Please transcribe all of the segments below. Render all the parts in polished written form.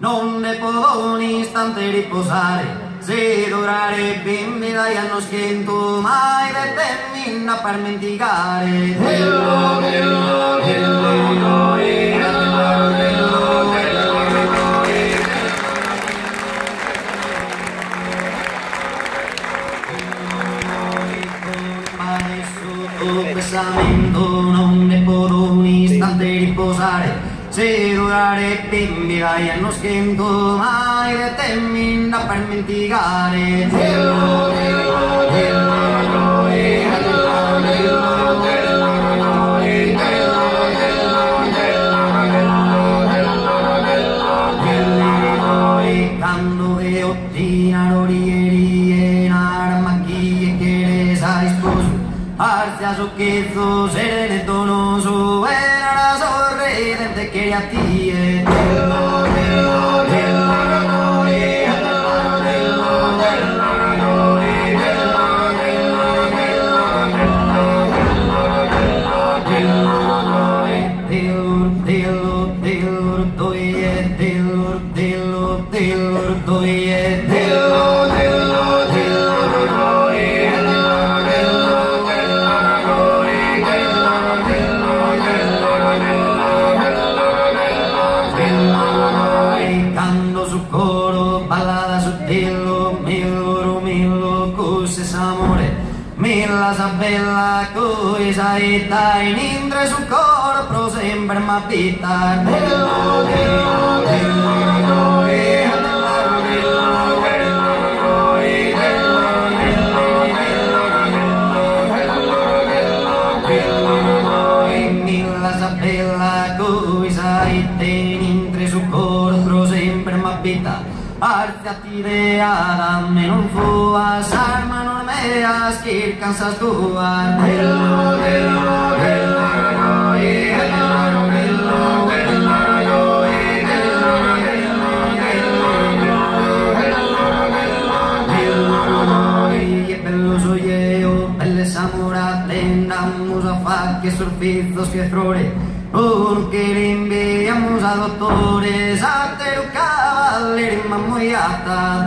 non ne può un istante riposare, se dovrebbe in vita e hanno schiento mai le termina per menticare. Non ne può un istante riposare, se dovrebbe in vita e hanno schiento mai le termina per menticare. Quando e ottinano rieri e narmacchie che le sai sposo, arzia su chezzo serene donoso, era la sorridente che a tie. Bella cosa e dai in indre sul coro pro sempre ma vita bella cosa e dai in indre sul coro pro sempre ma vita arziati idea me non fu a sarma non me a schir cansas tua bello soyeo belle samurate andamos a fa che sorfizos que flore porque rinviamos a dottores a ter cavalleri mammoiata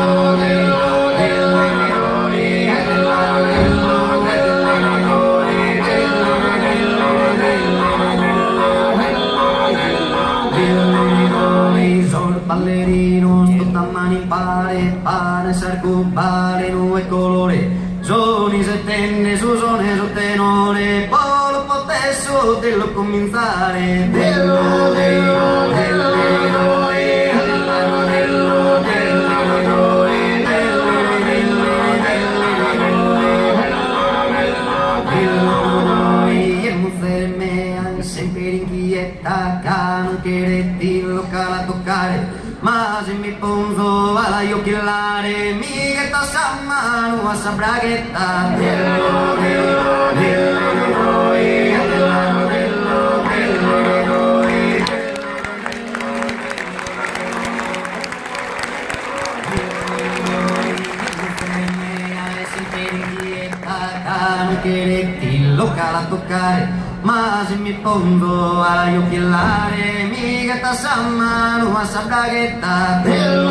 ballerino tutta mani pare pane sarcubale nuove colore sono i settenne su sone su tenore polo potesso dello cominciare a toccare ma se mi pongo alla iochillare mi che tassa a mano a sa braghetta local a toccare ma se mi pongo alla iochillare mi che tassa a mano a sa braghetta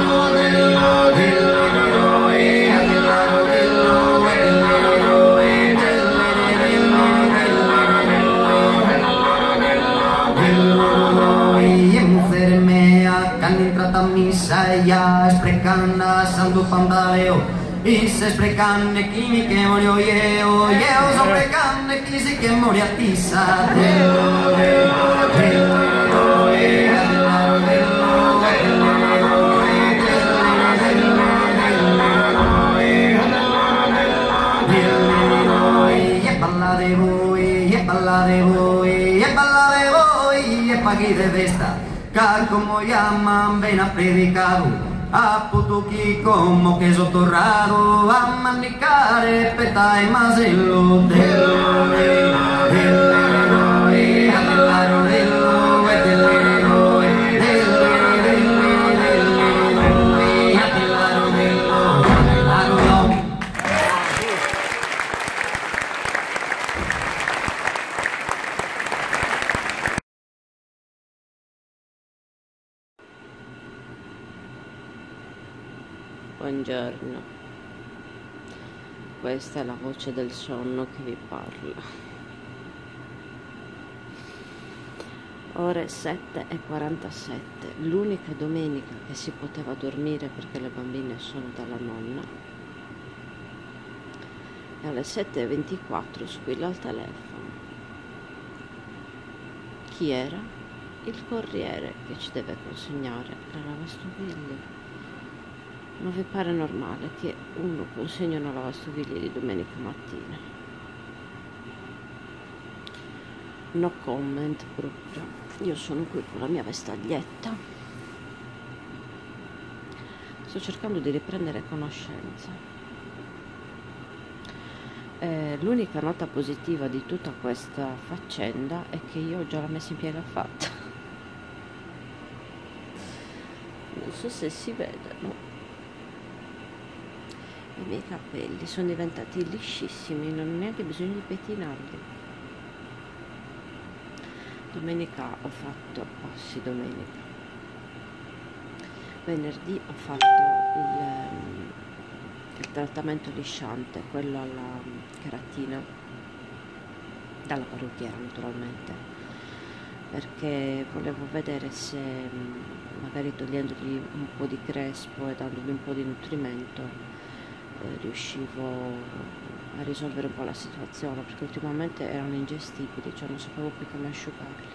e mujer mea che hanno entrato a missa e ya sprecando a santo pandaleo y se sprecanne chi mi che morio io so precanne chi si che moria tissa e ballate voi e ballate voi e ballate voi e paghi de vesta che come llaman ben a predicado a putuchi como que sotorrado a manicare peta y masello Buongiorno. Questa è la voce del sonno che vi parla. Ore 7:47, l'unica domenica che si poteva dormire perché le bambine sono dalla nonna. E alle 7:24 squilla il telefono. Chi era? Il corriere che ci deve consegnare la lavastoviglie. Non vi pare normale che uno consegni una lavastoviglie di domenica mattina? No comment proprio. Io sono qui con la mia vestaglietta. Sto cercando di riprendere conoscenza. L'unica nota positiva di tutta questa faccenda è che io ho già la messa in piega fatta. Non so se si vedono. I miei capelli sono diventati liscissimi, non ho neanche bisogno di pettinarli. Domenica ho fatto, sì, domenica. Venerdì ho fatto il trattamento lisciante, quello alla cheratina, dalla parrucchiera naturalmente, perché volevo vedere se magari togliendogli un po' di crespo e dandogli un po' di nutrimento riuscivo a risolvere un po' la situazione, perché ultimamente erano ingestibili, cioè non sapevo più come asciugarli.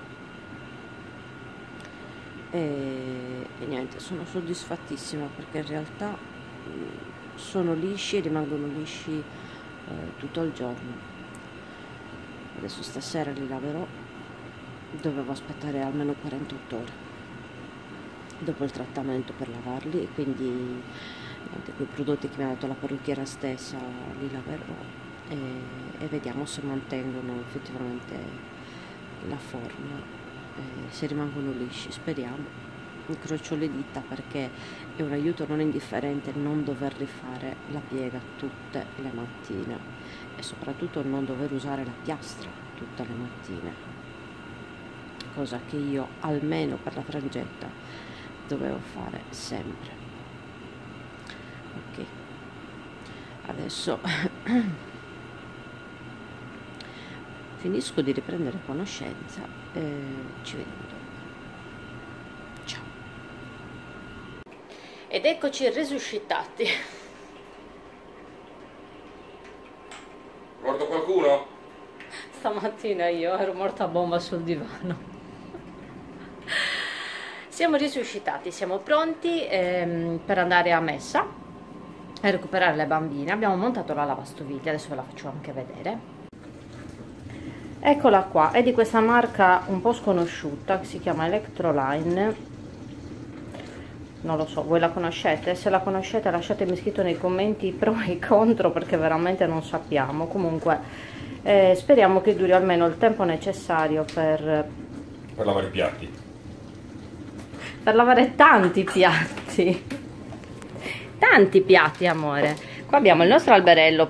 E niente, sono soddisfattissima perché in realtà sono lisci e rimangono lisci tutto il giorno. Adesso stasera li laverò, dovevo aspettare almeno 48 ore dopo il trattamento per lavarli, e quindi quei prodotti che mi ha dato la parrucchiera stessa li laverò e vediamo se mantengono effettivamente la forma, se rimangono lisci, speriamo. Incrocio le dita perché è un aiuto non indifferente non dover rifare la piega tutte le mattine e soprattutto non dover usare la piastra tutte le mattine, cosa che io almeno per la frangetta dovevo fare sempre. Ok, adesso finisco di riprendere conoscenza e ci vediamo dopo. Ciao. Ed eccoci risuscitati. Morto qualcuno? Stamattina io ero morta a bomba sul divano. Siamo risuscitati, siamo pronti per andare a messa a recuperare le bambine. Abbiamo montato la lavastoviglie, adesso ve la faccio anche vedere. Eccola qua, è di questa marca un po' sconosciuta che si chiama Electroline. Non lo so, voi la conoscete? Se la conoscete lasciatemi scritto nei commenti i pro e i contro, perché veramente non sappiamo. Comunque speriamo che duri almeno il tempo necessario per lavare i piatti. Per lavare tanti piatti. Tanti piatti, amore. Qua abbiamo il nostro alberello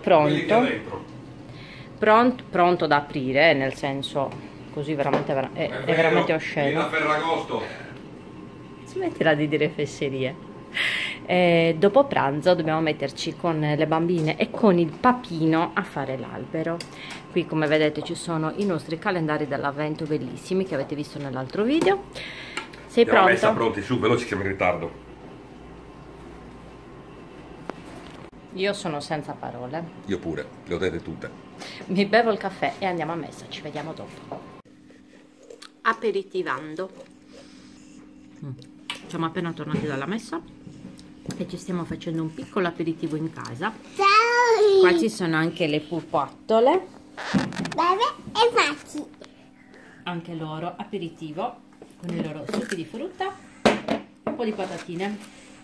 pronto da aprire, nel senso, così veramente è veramente osceno. Ferragosto. Smettila di dire fesserie. Dopo pranzo dobbiamo metterci con le bambine e con il papino a fare l'albero. Qui, come vedete, ci sono i nostri calendari dell'avvento bellissimi che avete visto nell'altro video. Sei pronto? Messa, pronti, su, veloci, siamo in ritardo. Io sono senza parole. Io pure, le ho dette tutte. Mi bevo il caffè e andiamo a messa, ci vediamo dopo. Aperitivando. Siamo appena tornati dalla messa e ci stiamo facendo un piccolo aperitivo in casa. Ciao! Qua ci sono anche le pupottole. Bebe e Facci. Anche loro aperitivo con i loro succhi di frutta, un po' di patatine.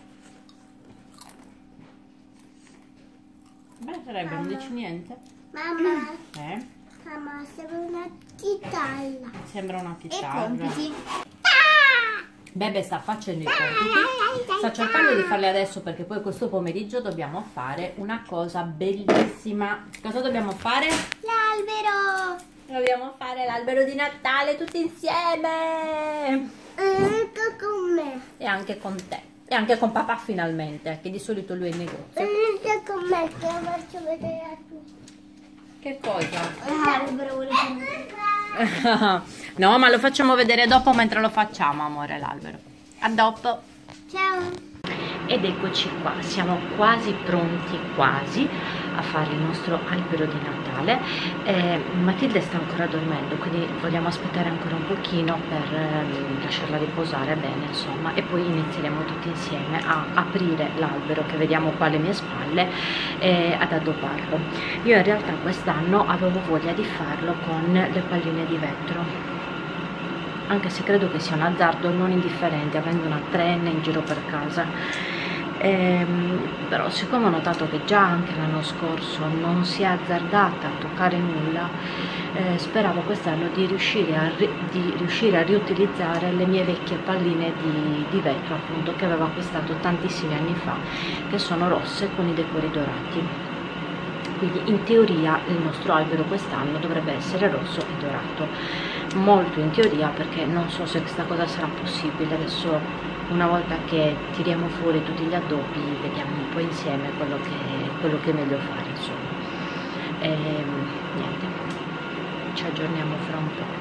Beh, sarebbe, non dici niente? Mamma, Mamma, sembra una chitarra. Sembra una E chitarra. compiti. Bebe sta facendo i compiti, sta cercando di farli adesso perché poi questo pomeriggio dobbiamo fare una cosa bellissima. Cosa dobbiamo fare? L'albero. Dobbiamo fare l'albero di Natale tutti insieme. Anche con me. E anche con te. E anche con papà finalmente, che di solito lui è in negozio. Venite con me che lo faccio vedere a tutti. Che cosa? L'albero volete. No, ma lo facciamo vedere dopo mentre lo facciamo, amore, l'albero. A dopo. Ciao. Ed eccoci qua, siamo quasi pronti, quasi, a fare il nostro albero di Natale. Matilde sta ancora dormendo, quindi vogliamo aspettare ancora un pochino per lasciarla riposare bene, insomma, e poi inizieremo tutti insieme a aprire l'albero che vediamo qua alle mie spalle e ad addobbarlo. Io in realtà quest'anno avevo voglia di farlo con le palline di vetro, anche se credo che sia un azzardo non indifferente avendo una trenne in giro per casa. Però siccome ho notato che già anche l'anno scorso non si è azzardata a toccare nulla, speravo quest'anno di riuscire a riutilizzare le mie vecchie palline di vetro, appunto, che avevo acquistato tantissimi anni fa, che sono rosse con i decori dorati. Quindi in teoria il nostro albero quest'anno dovrebbe essere rosso e dorato, molto in teoria, perché non so se questa cosa sarà possibile. Adesso, una volta che tiriamo fuori tutti gli addobbi, vediamo un po' insieme quello che è meglio fare, insomma. E niente, ci aggiorniamo fra un po'.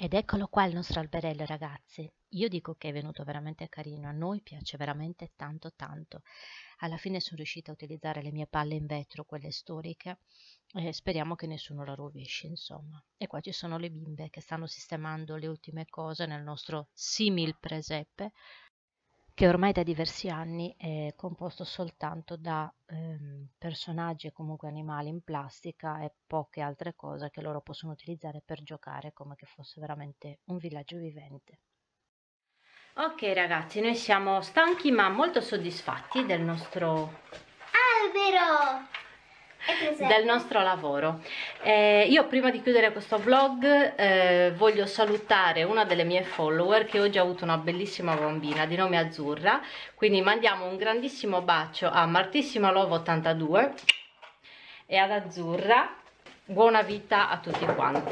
Ed eccolo qua il nostro alberello, ragazzi. Io dico che è venuto veramente carino, a noi piace veramente tanto tanto. Alla fine sono riuscita a utilizzare le mie palle in vetro, quelle storiche, e speriamo che nessuno la rovesci, insomma. E qua ci sono le bimbe che stanno sistemando le ultime cose nel nostro simil presepe, che ormai da diversi anni è composto soltanto da personaggi e comunque animali in plastica e poche altre cose che loro possono utilizzare per giocare come che fosse veramente un villaggio vivente. Ok ragazzi, noi siamo stanchi ma molto soddisfatti del nostro albero del nostro lavoro. Io prima di chiudere questo vlog voglio salutare una delle mie follower che oggi ha avuto una bellissima bambina di nome Azzurra, quindi mandiamo un grandissimo bacio a Martissima Love 82 e ad Azzurra. Buona vita a tutti quanti.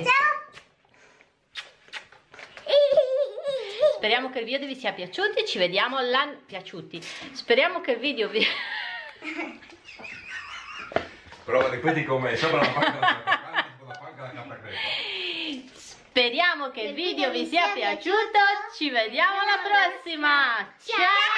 Speriamo che il video vi sia piaciuto e ci vediamo speriamo che il video vi Però ripeti come sopra la panca della carta crepa. Speriamo che il video vi sia piaciuto, ci vediamo alla prossima, ciao!